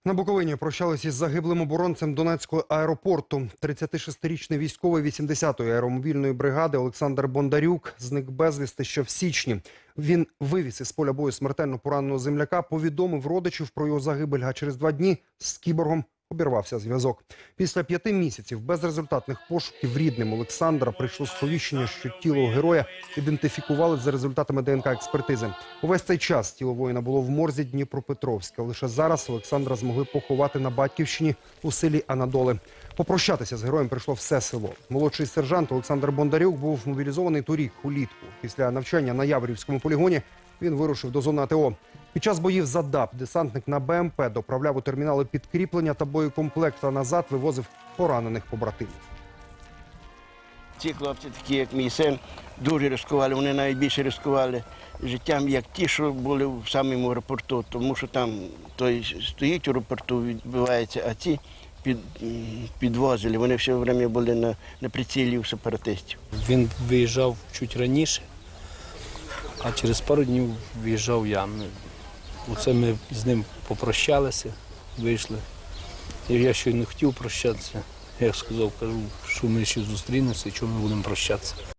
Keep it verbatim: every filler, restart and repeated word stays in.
На Буковині прощались із загиблим оборонцем Донецького аеропорту. тридцятишестирічний військовий вісімдесятої аеромобільної бригади Олександр Бондарюк зник безвісти ще в січні. Він вивіз із поля бою смертельно пораненого земляка, повідомив родичів про його загибель, а через два дні з кіборгом обірвався зв'язок. Після п'яти місяців безрезультатних пошуків рідним Олександра прийшло сповіщення, що тіло героя ідентифікували за результатами ДНК-експертизи. Увесь цей час тіло воїна було в морзі Дніпропетровська. Лише зараз Олександра змогли поховати на батьківщині у селі Анадоли. Попрощатися з героєм прийшло все село. Молодший сержант Олександр Бондарюк був мобілізований торік улітку. Після навчання на Яворівському полігоні він вирушив до зони АТО. Під час боїв за ДАП десантник на БМП доправляв у термінали підкріплення та боєкомплект, а назад вивозив поранених побратимів. Ці хлопці, такі як мій син, дуже ризикували, вони навіть більше ризикували життям, як ті, що були в самому аеропорту, тому що там той стоїть у аеропорту, відбувається, а ці під, підвозили, вони все время були на, на прицілі у сепаратистів. Він виїжджав чуть раніше, а через пару днів виїжджав я. Оце ми з ним попрощалися, вийшли. І я ще й не хотів прощатися. Я сказав, кажу, що ми ще зустрінемося і чому ми будемо прощатися.